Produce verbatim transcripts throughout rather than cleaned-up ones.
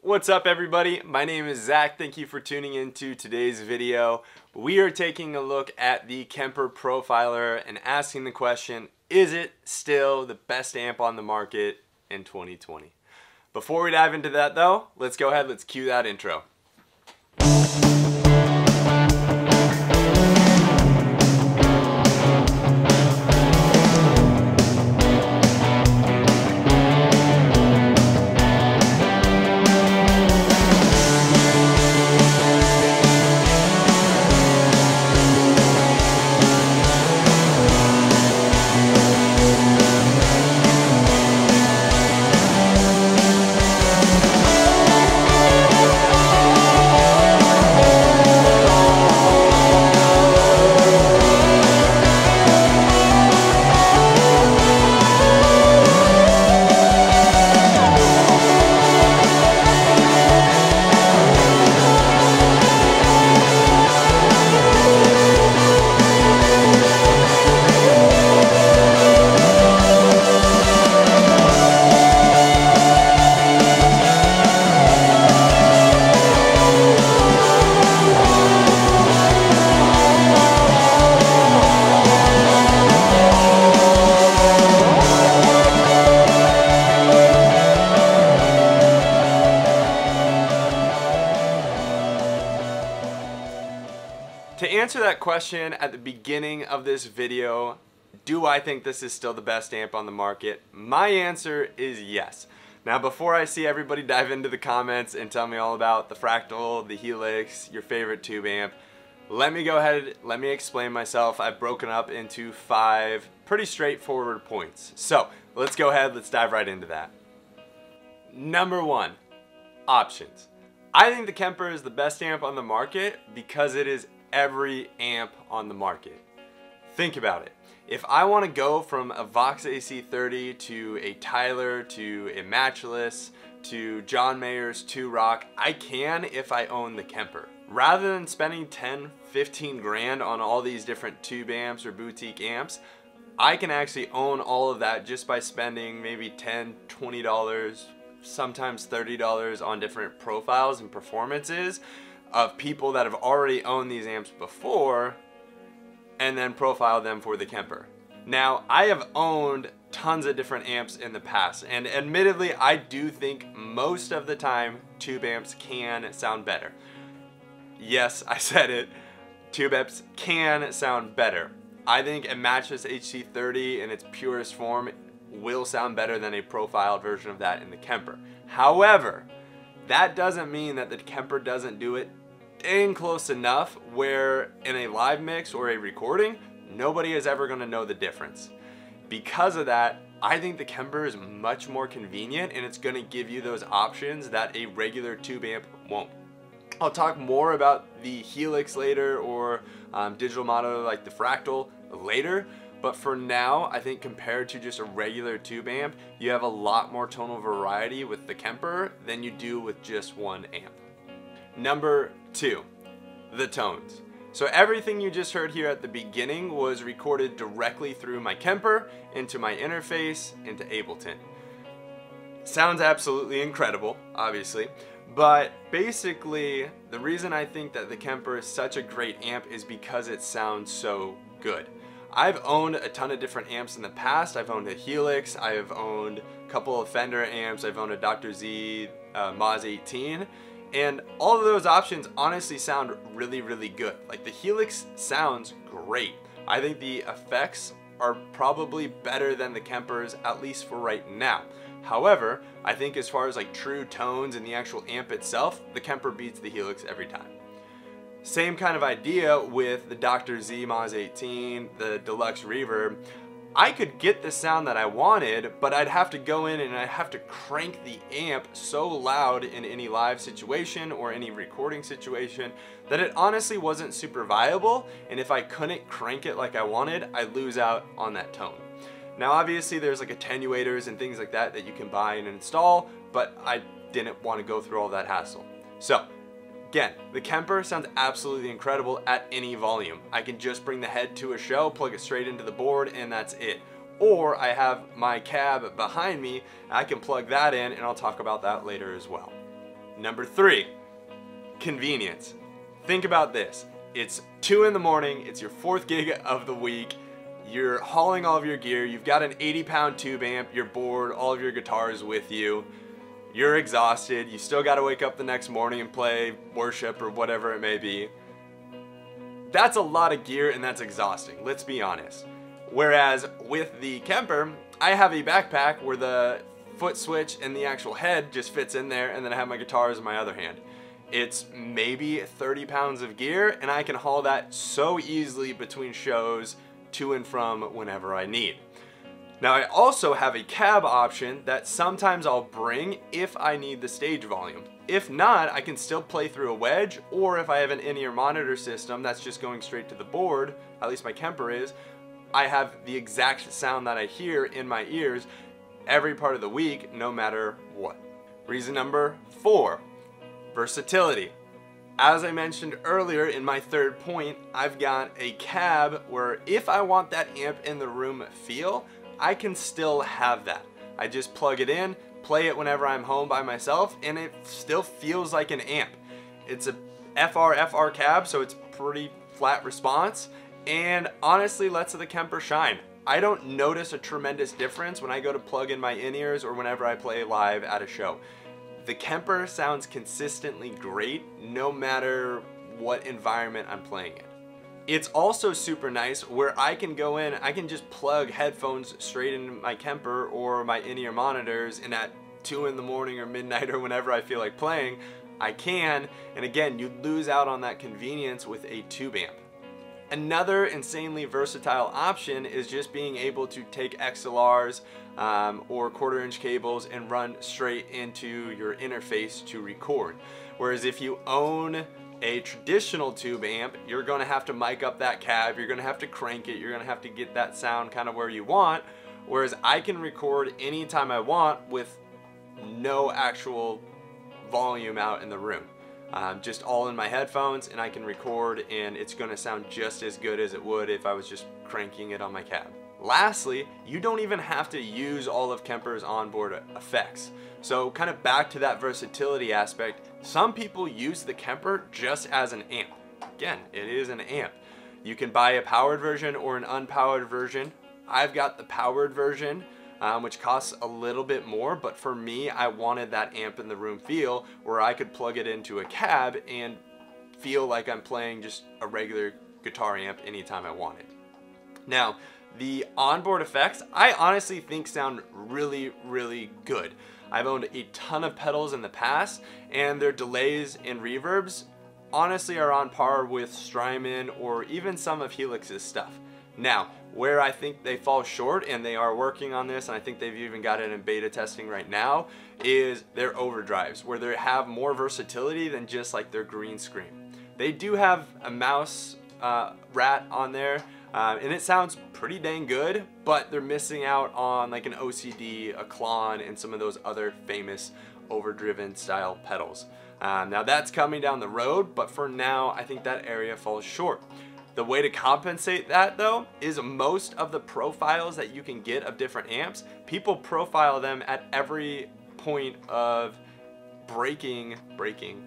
What's up everybody? My name is Zach. Thank you for tuning into today's video. We are taking a look at the Kemper Profiler and asking the question, is it still the best amp on the market in twenty twenty? Before we dive into that though, let's go ahead, let's cue that intro. To answer that question at the beginning of this video, do I think this is still the best amp on the market? My answer is yes. Now before I see everybody dive into the comments and tell me all about the Fractal, the Helix, your favorite tube amp, let me go ahead, let me explain myself. I've broken up into five pretty straightforward points. So let's go ahead, let's dive right into that. Number one, options. I think the Kemper is the best amp on the market because it is every amp on the market. Think about it. If I want to go from a Vox A C thirty to a Tyler to a Matchless to John Mayer's two Rock, I can if I own the Kemper. Rather than spending ten, fifteen grand on all these different tube amps or boutique amps, I can actually own all of that just by spending maybe ten, twenty dollars, sometimes thirty dollars on different profiles and performances of people that have already owned these amps before and then profile them for the Kemper. Now, I have owned tons of different amps in the past, and admittedly, I do think most of the time tube amps can sound better. Yes, I said it, tube amps can sound better. I think a Matchless H C thirty in its purest form will sound better than a profiled version of that in the Kemper. However, that doesn't mean that the Kemper doesn't do it dang close enough where in a live mix or a recording, nobody is ever going to know the difference. Because of that, I think the Kemper is much more convenient and it's going to give you those options that a regular tube amp won't. I'll talk more about the Helix later or um, digital mono like the Fractal later, but for now, I think compared to just a regular tube amp, you have a lot more tonal variety with the Kemper than you do with just one amp. Number two, the tones. So everything you just heard here at the beginning was recorded directly through my Kemper into my interface into Ableton. Sounds absolutely incredible, obviously, but basically the reason I think that the Kemper is such a great amp is because it sounds so good. I've owned a ton of different amps in the past. I've owned a Helix, I've owned a couple of Fender amps, I've owned a Doctor Z uh, Moz eighteen, and all of those options honestly sound really, really good. Like the Helix sounds great. I think the effects are probably better than the Kemper's, at least for right now. However, I think as far as like true tones and the actual amp itself, the Kemper beats the Helix every time. Same kind of idea with the Doctor Z Moz eighteen, the Deluxe Reverb. I could get the sound that I wanted, but I'd have to go in and I'd have to crank the amp so loud in any live situation or any recording situation that it honestly wasn't super viable, and if I couldn't crank it like I wanted, I'd lose out on that tone. Now obviously there's like attenuators and things like that that you can buy and install, but I didn't want to go through all that hassle. So again, the Kemper sounds absolutely incredible at any volume. I can just bring the head to a show, plug it straight into the board, and that's it. Or I have my cab behind me, I can plug that in, and I'll talk about that later as well. Number three, convenience. Think about this. It's two in the morning, it's your fourth gig of the week, you're hauling all of your gear, you've got an eighty pound tube amp, you're bored, all of your guitars with you, you're exhausted, you still gotta wake up the next morning and play worship or whatever it may be. That's a lot of gear and that's exhausting, let's be honest. Whereas with the Kemper, I have a backpack where the foot switch and the actual head just fits in there, and then I have my guitars in my other hand. It's maybe thirty pounds of gear, and I can haul that so easily between shows to and from whenever I need. Now I also have a cab option that sometimes I'll bring if I need the stage volume. If not, I can still play through a wedge, or if I have an in-ear monitor system that's just going straight to the board, at least my Kemper is, I have the exact sound that I hear in my ears every part of the week, no matter what. Reason number four, versatility. As I mentioned earlier in my third point, I've got a cab where if I want that amp in the room feel, I can still have that. I just plug it in, play it whenever I'm home by myself, and it still feels like an amp. It's a F R F R cab, so it's pretty flat response, and honestly lets the Kemper shine. I don't notice a tremendous difference when I go to plug in my in-ears or whenever I play live at a show. The Kemper sounds consistently great no matter what environment I'm playing in. It's also super nice where I can go in, I can just plug headphones straight into my Kemper or my in-ear monitors, and at two in the morning or midnight or whenever I feel like playing, I can, and again, you lose out on that convenience with a tube amp. Another insanely versatile option is just being able to take X L Rs um, or quarter inch cables and run straight into your interface to record. Whereas if you own a traditional tube amp, you're gonna have to mic up that cab, you're gonna have to crank it, you're gonna have to get that sound kind of where you want. Whereas I can record anytime I want with no actual volume out in the room. Um, just all in my headphones, and I can record, and it's gonna sound just as good as it would if I was just cranking it on my cab. Lastly, you don't even have to use all of Kemper's onboard effects. So kind of back to that versatility aspect, some people use the Kemper just as an amp. Again, it is an amp. You can buy a powered version or an unpowered version. I've got the powered version, Um, which costs a little bit more, but for me, I wanted that amp in the room feel where I could plug it into a cab and feel like I'm playing just a regular guitar amp anytime I wanted. Now, the onboard effects, I honestly think sound really, really good. I've owned a ton of pedals in the past, and their delays and reverbs honestly are on par with Strymon or even some of Helix's stuff. Now, where I think they fall short, and they are working on this, and I think they've even got it in beta testing right now, is their overdrives, where they have more versatility than just like their green screen. They do have a mouse uh, rat on there, uh, and it sounds pretty dang good, but they're missing out on like an O C D, a Klon, and some of those other famous overdriven style pedals. Um, now that's coming down the road, but for now, I think that area falls short. The way to compensate that though is most of the profiles that you can get of different amps, people profile them at every point of breaking, breaking,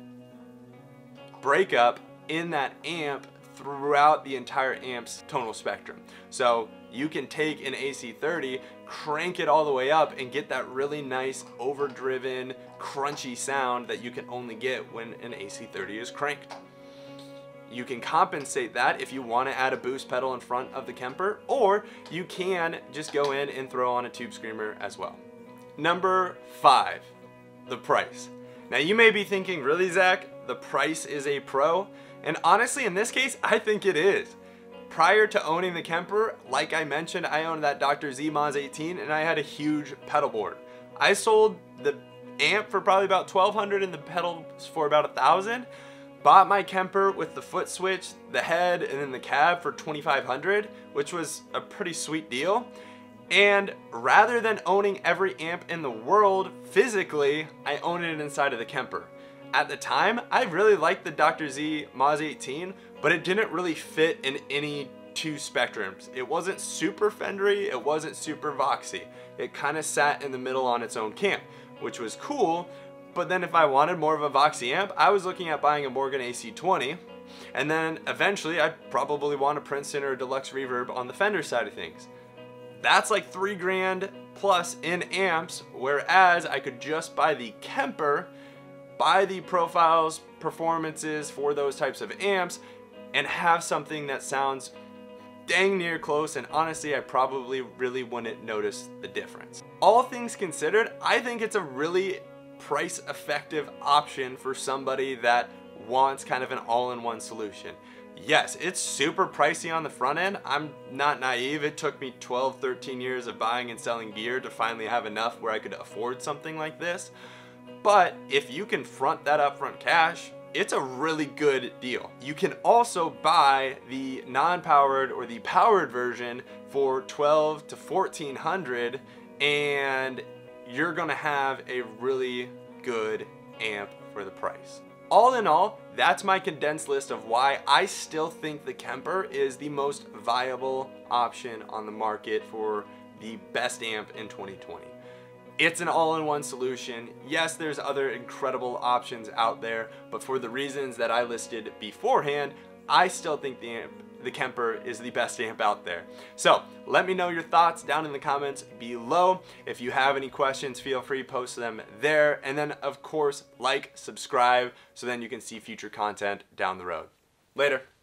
breakup in that amp throughout the entire amp's tonal spectrum. So you can take an A C thirty, crank it all the way up, and get that really nice overdriven, crunchy sound that you can only get when an A C thirty is cranked. You can compensate that if you want to add a boost pedal in front of the Kemper, or you can just go in and throw on a tube screamer as well. Number five, the price. Now you may be thinking, really Zach, the price is a pro? And honestly, in this case, I think it is. Prior to owning the Kemper, like I mentioned, I owned that Doctor Z Moz eighteen, and I had a huge pedal board. I sold the amp for probably about twelve hundred dollars and the pedals for about a thousand dollars. Bought my Kemper with the foot switch, the head, and then the cab for twenty-five hundred dollars, which was a pretty sweet deal. And rather than owning every amp in the world physically, I owned it inside of the Kemper. At the time, I really liked the Doctor Z Moz eighteen, but it didn't really fit in any two spectrums. It wasn't super Fendery, it wasn't super Voxy. It kind of sat in the middle on its own camp, which was cool, But then if I wanted more of a Voxy amp, I was looking at buying a Morgan A C twenty, and then eventually I'd probably want a Princeton or a Deluxe Reverb on the Fender side of things. That's like three grand plus in amps, whereas I could just buy the Kemper, buy the profiles, performances for those types of amps, and have something that sounds dang near close, and honestly I probably really wouldn't notice the difference. All things considered, I think it's a really price effective option for somebody that wants kind of an all-in-one solution. Yes, it's super pricey on the front end. I'm not naive. It took me twelve, thirteen years of buying and selling gear to finally have enough where I could afford something like this. But if you can front that upfront cash, it's a really good deal. You can also buy the non-powered or the powered version for twelve to fourteen hundred, and you're gonna have a really good amp for the price. All in all, that's my condensed list of why I still think the Kemper is the most viable option on the market for the best amp in twenty twenty. It's an all-in-one solution. Yes, there's other incredible options out there, but for the reasons that I listed beforehand, I still think the amp, the Kemper is the best amp out there. So let me know your thoughts down in the comments below. If you have any questions, feel free to post them there. And then of course, like, subscribe, so then you can see future content down the road. Later.